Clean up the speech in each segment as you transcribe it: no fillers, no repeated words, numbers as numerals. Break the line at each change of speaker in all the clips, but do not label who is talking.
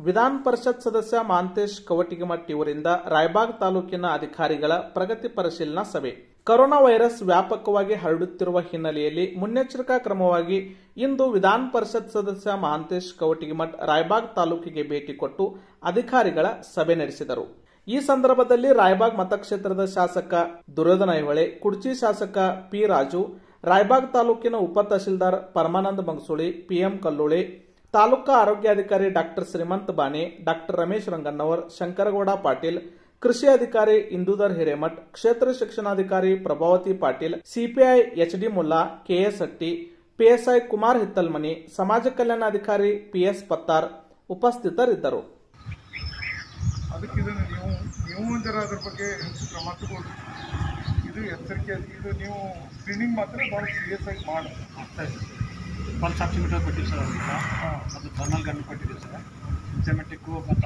ವಿಧಾನ ಪರಿಷತ್ ಸದಸ್ಯ ಮಹಾಂತೇಶ್ ಕವಟಿಗಿಮಠ್ ಇವರಿಂದ ರಾಯಬಾಗ್ ತಾಲೂಕಿನ ಅಧಿಕಾರಿಗಳ ಪ್ರಗತಿ ಪರಿಶೀಲನಾ ಸಭೆ. ಕೊರೋನಾ ವೈರಸ್ ವ್ಯಾಪಕವಾಗಿ ಹರಡುತ್ತಿರುವ ಹಿನ್ನೆಲೆಯಲ್ಲಿ ಮುನ್ನೆಚ್ಚರಿಕಾ ಕ್ರಮವಾಗಿ ಇಂದು ವಿಧಾನ ಪರಿಷತ್ ಸದಸ್ಯ ಮಹಾಂತೇಶ್ ಕವಟಿಗಿಮಠ್ ರಾಯಬಾಗ್ ತಾಲೂಕಿಗೆ ಭೇಟಿ ಕೊಟ್ಟು ಅಧಿಕಾರಿಗಳ ಸಭೆ ನಡೆಸಿದರು. ಈ ಸಂದರ್ಭದಲ್ಲಿ ರಾಯಬಾಗ್ ಮತಕ್ಷೇತ್ರದ ಶಾಸಕ ದುರ್ಯೋಧನ ಐಹೊಳೆ, ಕುಡ್ಚಿ ಶಾಸಕ ಪಿ ರಾಜು, ರಾಯಬಾಗ್ ತಾಲೂಕಿನ ಉಪ ತಹಶೀಲ್ದಾರ್ ಪರಮಾನಂದ ಮಂಗಸೂಳಿ, ಪಿಎಂ ಕಲ್ಲೋಳೆ, ತಾಲೂಕಾ ಆರೋಗ್ಯಾಧಿಕಾರಿ ಡಾಕ್ಟರ್ ಶ್ರೀಮಂತ್ ಬಾನೆ, ಡಾಕ್ಟರ್ ರಮೇಶ್ ರಂಗನ್ನವರ್, ಶಂಕರಗೌಡ ಪಾಟೀಲ್, ಕೃಷಿ ಅಧಿಕಾರಿ ಇಂದೂಧರ್ ಹಿರೇಮಠ್, ಕ್ಷೇತ್ರ ಶಿಕ್ಷಣಾಧಿಕಾರಿ Prabhavati Patil, CPI HD Mulla, KS Hatti, PSI Kumar Hittalmani, ಸಮಾಜ ಕಲ್ಯಾಣಾಧಿಕಾರಿ ಪಿಎಸ್ ಪತ್ತಾರ್ ಉಪಸ್ಥಿತರಿದ್ದರು.
ನೀವು ಜರ ಅದ್ರ ಬಗ್ಗೆ ಹೆಚ್ಚು ಕ್ರಮ ತಗೊಳ್ಳಿ. ಇದು ಎಚ್ಚರಿಕೆ, ಇದು ನೀವು ಸ್ಕ್ರೀನಿಂಗ್ ಮಾತ್ರ ಭಾಳ ಸೀರಿಯಸ್ ಆಗಿ ಮಾಡಿ.
ಪಲ್ಸ್ ಆಕ್ಸಿಮೀಟರ್ ಕೊಟ್ಟಿವಿ ಸರ್, ಅದು ಥರ್ಮಲ್ ಗನ್ ಕೊಟ್ಟಿದ್ದೀವಿ ಸರ್, ಸಿಸ್ಟಮೆಟಿಕ್ಕು ಮತ್ತು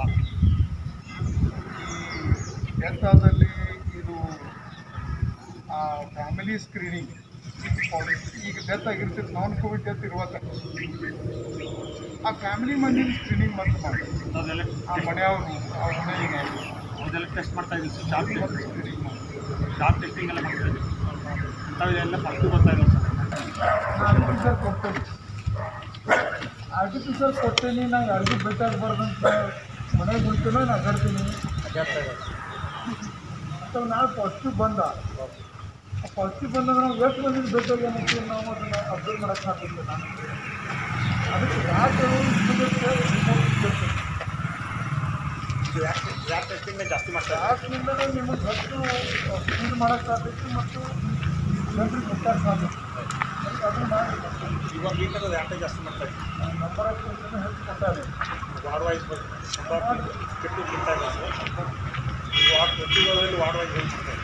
ಡೆಲ್ಟಾದಲ್ಲಿ ಇದು ಫ್ಯಾಮಿಲಿ ಸ್ಕ್ರೀನಿಂಗ್ ಈಗ ಡೆತ್ ಆಗಿರ್ತೀರಿ, ನಾನ್ ಕೋವಿಡ್ ಡೆತ್ ಇರುವಾಗ ಆ ಫ್ಯಾಮಿಲಿ ಮಂದಿನ ಸ್ಕ್ರೀನಿಂಗ್ ಮಾತ್ರ ಮಾಡಿ. ಆ ಮನೆಯವರು
ಅದೆಲ್ಲ ಟೆಸ್ಟ್ ಮಾಡ್ತಾ ಇದ್ದೀವಿ ಸರ್, ಜಾಬ್ ಟೆಸ್ಟಿಂಗ್ ಎಲ್ಲ ಮಾಡ್ತಾ ಇದ್ದೀವಿ. ಇಂಥವೆಲ್ಲ ಫಸ್ಟು ಬರ್ತಾ ಇರೋದು
ಸರ್. ಕೊಡ್ತೇನೆ, ಆರ್ಟಿಫಿಷಿಯಲ್ ಕೊಡ್ತೀನಿ. ನಾನು ಯಾರಿಗೂ ಬೇಕಾಗಬಾರ್ದಂತ ಮನೆಗೆ ಬಿಡ್ತೀನೋ ನಾನು ಅಡ್ಡಾಡ್ತೀನಿ ಅಥವಾ ನಾವು ಪಾಸಿಟಿವ್ ಬಂದ ನಾವು ಎಷ್ಟು ಮಂದಿಗೆ ಬೇಕಾಗಿ ಏನಂತೀವಿ, ನಾವು ಅದನ್ನು ಅಬ್ಸರ್ವ್ ಮಾಡೋಕ್ಕೆ ಆಗ್ತಿಲ್ಲ. ನಾನು ಅದಕ್ಕೆ ಯಾಕೆ
ಟೆಸ್ಟಿಂಗ್ ಜಾಸ್ತಿ ಮಾಡ್ತಾರೆ,
ಯಾಕಿಂದಲೇ ನಿಮಗೆ ಹೆಚ್ಚು ಫೀಲ್ ಮಾಡೋಕ್ಕಾಗಬೇಕು ಮತ್ತು ಜನರಿಗೆ ಗೊತ್ತಾಗ ಸಾಧ್ಯ. ಅದನ್ನು ಮಾಡಿ
ಇವಾಗ ಬೇಕಾದ್ರೆ ಯಾಕೆ ಜಾಸ್ತಿ ಮಾಡ್ತಾರೆ.
ನಂಬರ್ ಆಫ್ ಪೇಷಂಟ್ ಹೆಚ್ಚು ಕೊಟ್ಟಾರೆ
ward wise number 50 ward wise ಹೇಳ್ತಾರೆ.